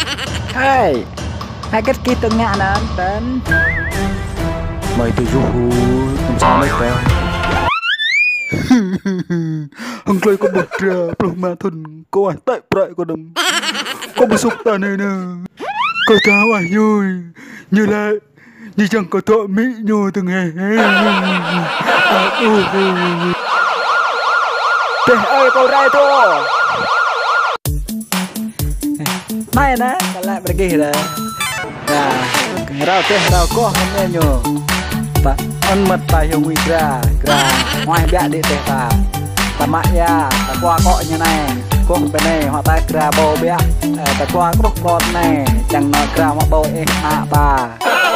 Hai, hai cái kia từng ngã nè tên. Mày từ du làm sao mấy con? Hằng lây có bột ra, belum matun, kau tak berai kau dem. Kau besok tanah nè, kau tahu ayuy, như lại, như chẳng có tội mỹ nhô từng ngày. Teh ơi kau rai tu. Này nè, lại pergi dah. Nah, rau teh rau kau hamil nyo. Tak, on tay hung nguy gra, ngoài bẹ đi teh ta. Ta mạ ya, ta qua cọ như này, con bên này họ ta gra bầu bẹ, ta qua cốc bọt này, chẳng nói gra họ bầu hạ bà.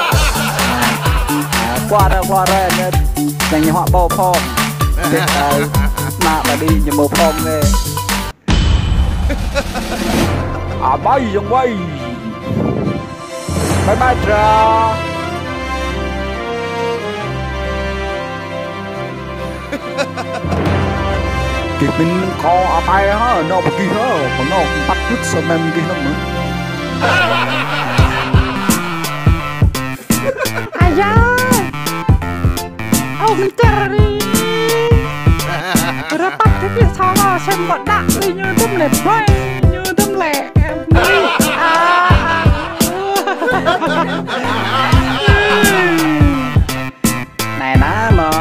Qua đây nên dành như họ bầu phong, teh mạ bà đi như bầu phong nghe. À bay dòng bay, bye bye tra. Kịp mình có ở tay ha, nó một kia ha, còn nó bắt đứt sao em kia nó nữa. Ayah, oh mencari. Rapat tapi salah, saya buat tak punya tu melepai, punya tu melek. Này ná mà,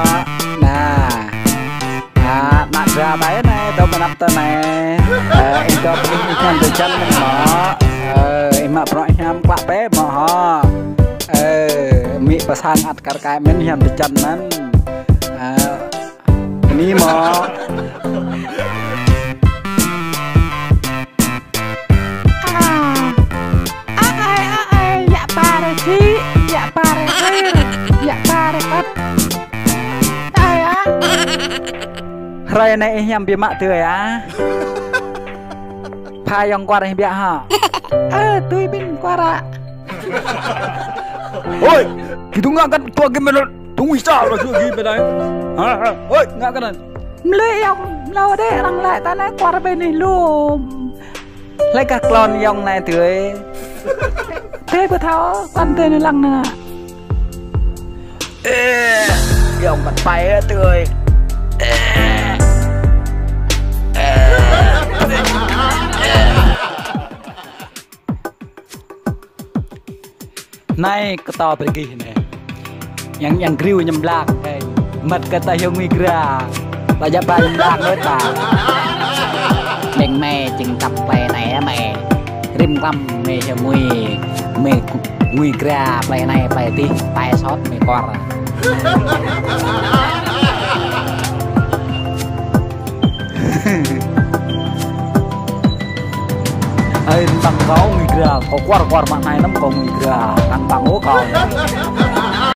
nạt ra đấy này, tôi mà nắp tên này, em cho em từ chân mình mà, em mà pro em quạ bé mà ho, mi pasang at karkai men em từ chân năn, ini mà. Rai này em bị mạ tươi á. Phai yang qua đây bị hả? Tôi bin qua ra. Ôi, kita ngak kan tua game lo. Tunggu sao rồi chưa game đây. Hả? Ôi, ngak kan. Mlei yang lâu đấy đang lại ta nói qua bên này luôn. Lấy các lon yang này tươi. Thế bữa tháo quan tên này lăng nè. Yang bật bay tươi. Này cái to pergi này, yang griu nhầm lạc này, mật cái tay hông migra, ta chấp ba nhầm lạc nữa ta, đèn mè chừng tập play này mè, rim cam mè cho mùi gra play này play tí, tay sót mè qua ra. Tang kau migra, kau keluar mana ini, kamu migra, tang ố còn.